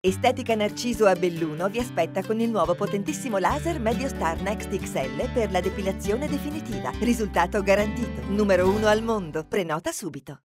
Estetica Narciso a Belluno vi aspetta con il nuovo potentissimo laser MedioStar Next XL per la depilazione definitiva. Risultato garantito. Numero 1 al mondo. Prenota subito.